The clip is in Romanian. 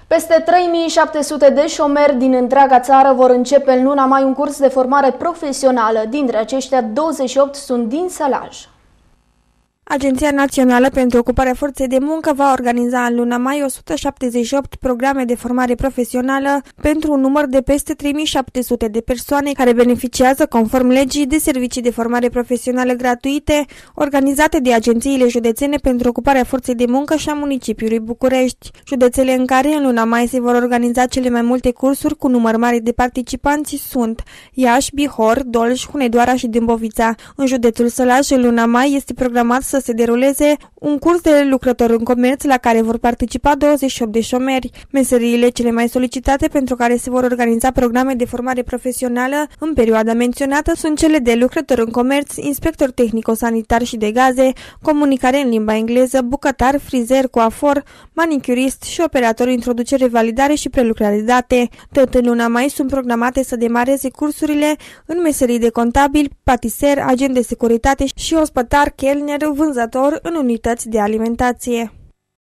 Peste 3700 de șomeri din întreaga țară vor începe în luna mai un curs de formare profesională. Dintre aceștia, 28 sunt din Sălaj. Agenția Națională pentru Ocuparea Forței de Muncă va organiza în luna mai 178 programe de formare profesională pentru un număr de peste 3700 de persoane care beneficiază, conform legii, de servicii de formare profesională gratuite organizate de agențiile județene pentru ocuparea forței de muncă și a municipiului București. Județele în care în luna mai se vor organiza cele mai multe cursuri cu număr mare de participanți sunt Iași, Bihor, Dolj, Hunedoara și Dâmbovița. În județul Sălaj, în luna mai, este programat să se deruleze un curs de lucrător în comerț la care vor participa 28 de șomeri. Meseriile cele mai solicitate pentru care se vor organiza programe de formare profesională în perioada menționată sunt cele de lucrător în comerț, inspector tehnico-sanitar și de gaze, comunicare în limba engleză, bucătar, frizer, coafor, manicurist și operator introducere, validare și prelucrare de date. Tot în luna mai sunt programate să demareze cursurile în meserii de contabil, patiser, agent de securitate și ospătar, chelner, vânzător în unități de alimentație.